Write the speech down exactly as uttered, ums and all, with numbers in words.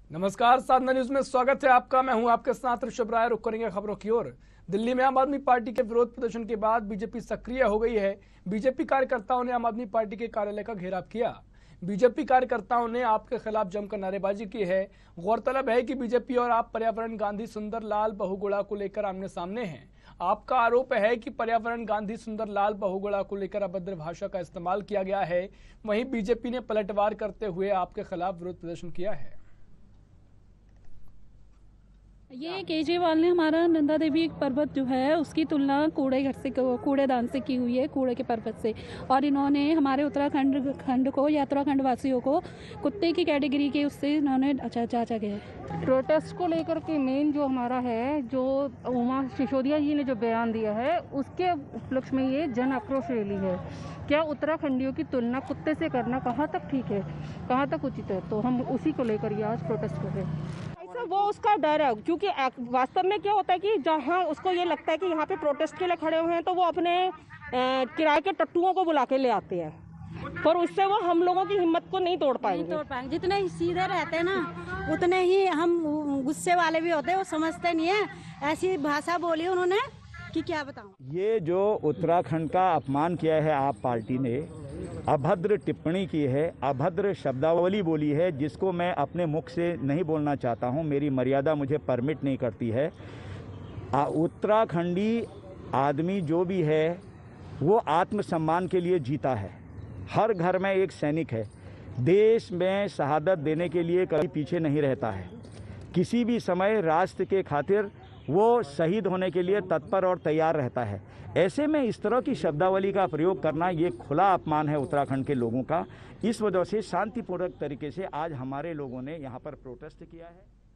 नमस्कार, साधना न्यूज में स्वागत है आपका। मैं हूं आपके साथ ऋषभ राय। रुक करेंगे खबरों की ओर। दिल्ली में आम आदमी पार्टी के विरोध प्रदर्शन के बाद बीजेपी सक्रिय हो गई है। बीजेपी कार्यकर्ताओं ने आम आदमी पार्टी के कार्यालय का घेराव किया। बीजेपी कार्यकर्ताओं ने आप के खिलाफ जमकर नारेबाजी की है। गौरतलब है कि बीजेपी और आप पर्यावरण गांधी सुंदर लाल बहुगुणा को लेकर आमने सामने हैं। आपका आरोप है कि पर्यावरण गांधी सुंदर लाल बहुगुणा को लेकर अभद्र भाषा का इस्तेमाल किया गया है। वहीं बीजेपी ने पलटवार करते हुए आपके खिलाफ विरोध प्रदर्शन किया है। ये केजरीवाल ने हमारा नंदा देवी पर्वत जो है उसकी तुलना कूड़े घर से कूड़ेदान से की हुई है, कूड़े के पर्वत से। और इन्होंने हमारे उत्तराखंड खंड को या उत्तराखंड वासियों को कुत्ते की कैटेगरी के उससे इन्होंने अच्छा जांचा गया है। प्रोटेस्ट को लेकर के मेन जो हमारा है, जो उमा सिसोदिया जी ने जो बयान दिया है उसके उपलक्ष्य में ये जन आक्रोश रैली है। क्या उत्तराखंडियों की तुलना कुत्ते से करना कहाँ तक ठीक है, कहाँ तक उचित है? तो हम उसी को लेकर ये आज प्रोटेस्ट कर रहे हैं। वो उसका डर है, क्योंकि वास्तव में क्या होता है कि जहाँ उसको ये लगता है कि यहाँ पे प्रोटेस्ट के लिए खड़े हुए हैं तो वो अपने किराए के टट्टुओं को बुला के ले आते हैं, पर उससे वो हम लोगों की हिम्मत को नहीं तोड़ पाएंगे। नहीं तोड़ पाएंगे। जितने ही सीधे रहते हैं ना उतने ही हम गुस्से वाले भी होते हैं। वो समझते नहीं है, ऐसी भाषा बोली उन्होंने कि क्या बताऊं। ये जो उत्तराखंड का अपमान किया है आप पार्टी ने, अभद्र टिप्पणी की है, अभद्र शब्दावली बोली है, जिसको मैं अपने मुख से नहीं बोलना चाहता हूं, मेरी मर्यादा मुझे परमिट नहीं करती है। उत्तराखंडी आदमी जो भी है वो आत्मसम्मान के लिए जीता है। हर घर में एक सैनिक है। देश में शहादत देने के लिए कभी पीछे नहीं रहता है। किसी भी समय राष्ट्र के खातिर वो शहीद होने के लिए तत्पर और तैयार रहता है। ऐसे में इस तरह की शब्दावली का प्रयोग करना ये खुला अपमान है उत्तराखंड के लोगों का। इस वजह से शांतिपूर्वक तरीके से आज हमारे लोगों ने यहाँ पर प्रोटेस्ट किया है।